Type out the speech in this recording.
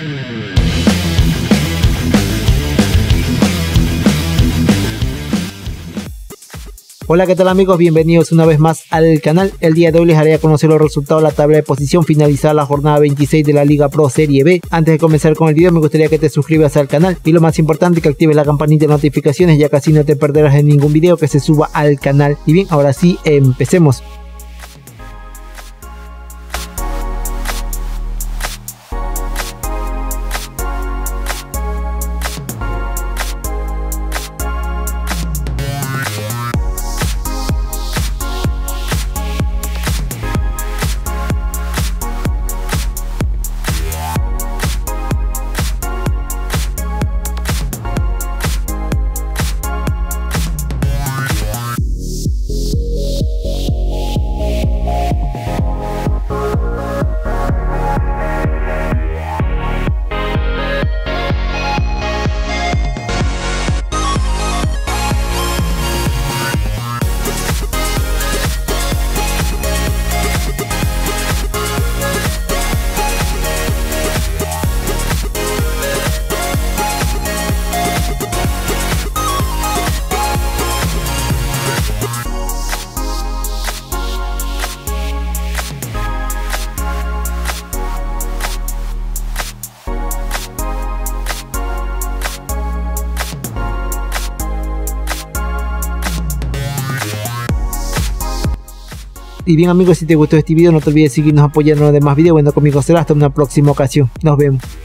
Hola, ¿qué tal amigos? Bienvenidos una vez más al canal. El día de hoy les haré a conocer los resultados de la tabla de posición finalizada la jornada 26 de la Liga Pro Serie B. Antes de comenzar con el video me gustaría que te suscribas al canal y lo más importante, que actives la campanita de notificaciones, ya que así no te perderás en ningún video que se suba al canal. Y bien, ahora sí, empecemos. Y bien amigos, si te gustó este video no te olvides seguirnos apoyando en los demás videos. Bueno, conmigo será hasta una próxima ocasión. Nos vemos.